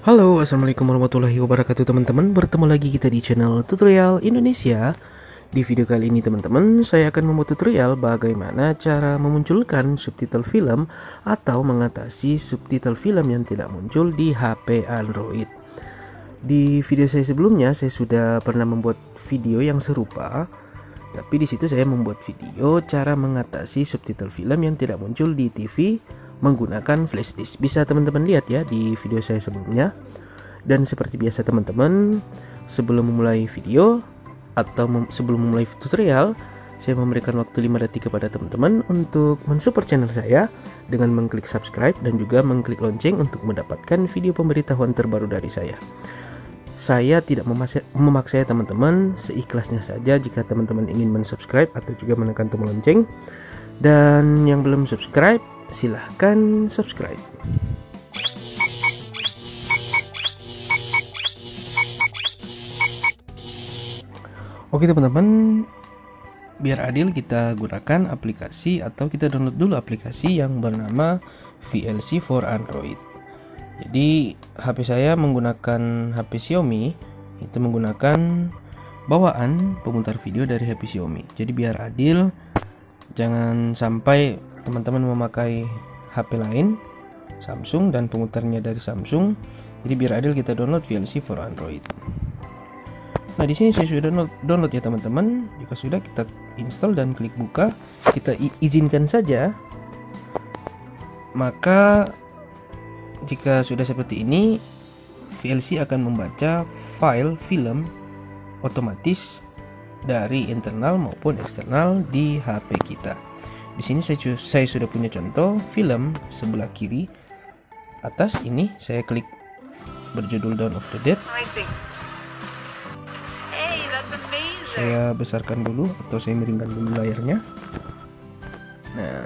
Halo, assalamualaikum warahmatullahi wabarakatuh teman-teman. Bertemu lagi kita di channel Tutorial Indonesia. Di video kali ini teman-teman, saya akan membuat tutorial bagaimana cara memunculkan subtitle film atau mengatasi subtitle film yang tidak muncul di HP Android. Di video saya sebelumnya, saya sudah pernah membuat video yang serupa, tapi di situ saya membuat video cara mengatasi subtitle film yang tidak muncul di TV menggunakan flashdisk. Bisa teman-teman lihat ya di video saya sebelumnya. Dan seperti biasa teman-teman, sebelum memulai video atau sebelum memulai tutorial, saya memberikan waktu 5 detik kepada teman-teman untuk mensupport channel saya dengan mengklik subscribe dan juga mengklik lonceng untuk mendapatkan video pemberitahuan terbaru dari saya. Saya tidak memaksa ya teman-teman, seikhlasnya saja jika teman-teman ingin mensubscribe atau juga menekan tombol lonceng. Dan yang belum subscribe, silahkan subscribe. Oke teman-teman, biar adil kita gunakan aplikasi atau kita download dulu aplikasi yang bernama VLC for Android. Jadi HP saya menggunakan HP Xiaomi, itu menggunakan bawaan pemutar video dari HP Xiaomi. Jadi biar adil, jangan sampai teman-teman memakai HP lain Samsung dan pemutarnya dari Samsung. Jadi biar adil kita download VLC for Android. Nah di sini saya sudah download ya teman-teman. Jika sudah, kita install dan klik buka. Kita izinkan saja. Maka jika sudah seperti ini, VLC akan membaca file film otomatis dari internal maupun eksternal di HP kita. Di sini saya sudah punya contoh film sebelah kiri atas ini. Saya klik berjudul Dawn of the Dead. Saya besarkan dulu atau saya miringkan dulu layarnya. Nah,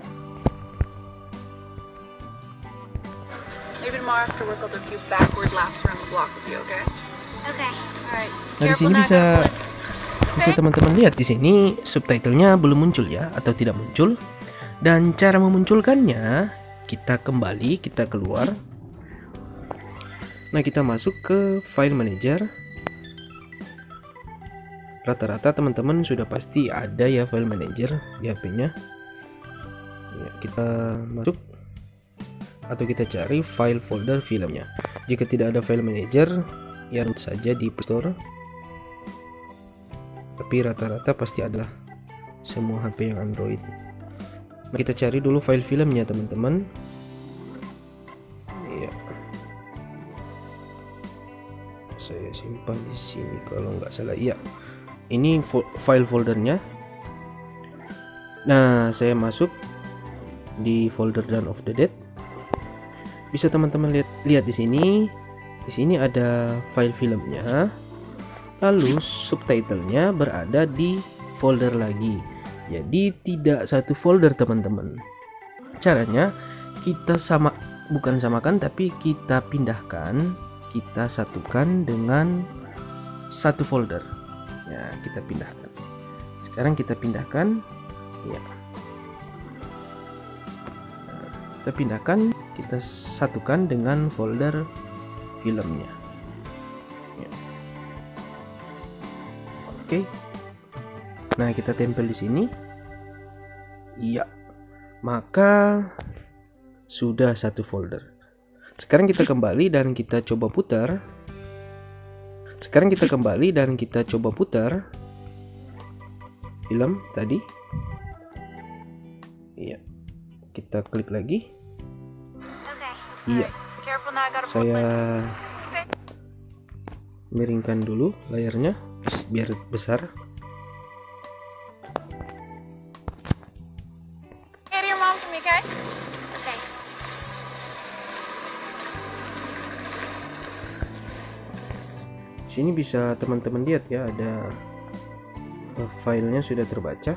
nah di sini bisa teman-teman lihat di sini subtitlenya belum muncul ya, atau tidak muncul. Dan cara memunculkannya, kita kembali, kita keluar. Nah, kita masuk ke file manager. Rata-rata teman-teman sudah pasti ada ya file manager di HP-nya. Ya, kita masuk atau kita cari file folder filmnya. Jika tidak ada file manager, ya saja di Play Store. Tapi rata-rata pasti ada semua HP yang Android. Nah, kita cari dulu file filmnya teman-teman. Iya. Saya simpan di sini kalau nggak salah. Iya. Ini file foldernya. Nah, saya masuk di folder Dawn of the Dead. Bisa teman-teman lihat di sini. Di sini ada file filmnya. Lalu subtitlenya berada di folder lagi. Jadi tidak satu folder teman-teman. Caranya kita bukan samakan, tapi kita pindahkan, kita satukan dengan satu folder. Ya, kita pindahkan. Sekarang kita pindahkan. Ya. Nah, kita pindahkan, kita satukan dengan folder filmnya. Ya. Oke. Nah, kita tempel di sini. Iya. Maka sudah satu folder. Sekarang kita kembali dan kita coba putar. Film tadi. Iya. Kita klik lagi. Iya. Saya miringkan dulu layarnya biar besar. Sini bisa teman-teman lihat ya, ada filenya sudah terbaca.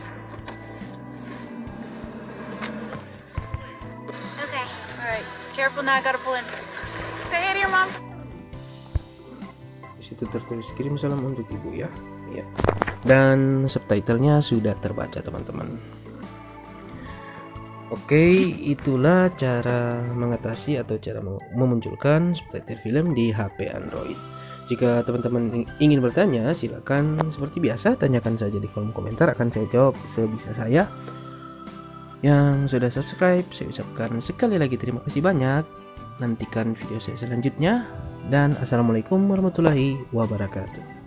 Di situ tertulis kirim salam untuk ibu ya. Ya. Dan subtitlenya sudah terbaca teman-teman. Oke, itulah cara mengatasi atau cara memunculkan subtitle film di HP Android. Jika teman-teman ingin bertanya, silakan seperti biasa tanyakan saja di kolom komentar, akan saya jawab sebisa saya. Yang sudah subscribe, saya ucapkan sekali lagi terima kasih banyak. Nantikan video saya selanjutnya, dan assalamualaikum warahmatullahi wabarakatuh.